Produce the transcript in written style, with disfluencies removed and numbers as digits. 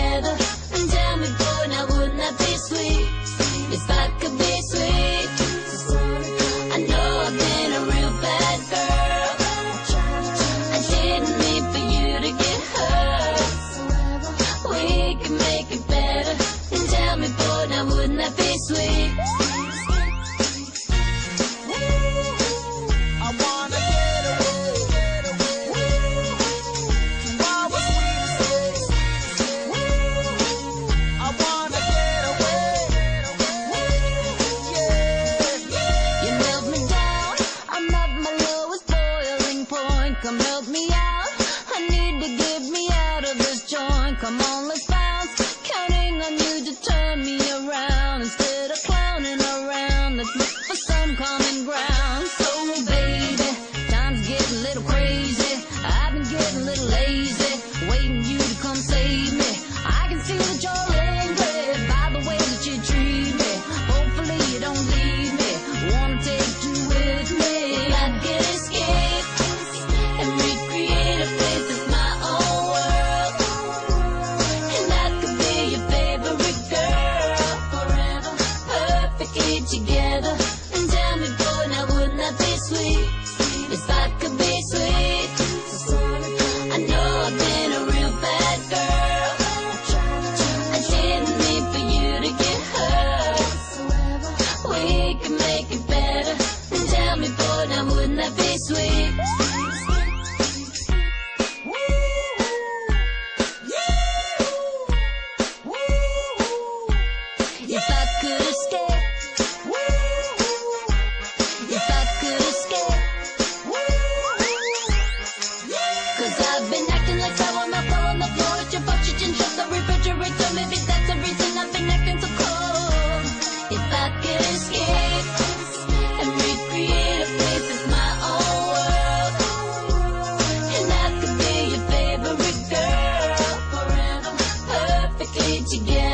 together. And tell me, boy, now wouldn't that be sweet? If I could be sweet. I know I've been a real bad girl. I didn't mean for you to get hurt. We can make it better. And tell me, boy, now wouldn't that be sweet? Come help me out. I need to get me out of this joint. Come on, let's bounce. Counting on you to turn me around. Instead of clowning around, let's look for some common ground. So, baby, time's getting a little crazy. I've been getting a little lazy, waiting you to come save me. I can see that you're angry by the way that you treat me. Hopefully you don't leave me. Wanna take you with me. I can escape and recreate a place that's my own world. And I could be your favorite girl forever, perfectly together. And tell me, boy, now wouldn't that be sweet? If I could be sweet. I know I've been a real bad girl. I didn't mean for you to get hurt. We can make it better. And tell me, boy, now wouldn't that be sweet? If I could escape, if I could escape, 'cause I've been acting like sour on the floor. It's your fault you didn't shut the refrigerator. Maybe that's the reason I've been acting so cold. If I could escape and recreate a place that's my own world, and I could be your favorite girl forever, perfectly together.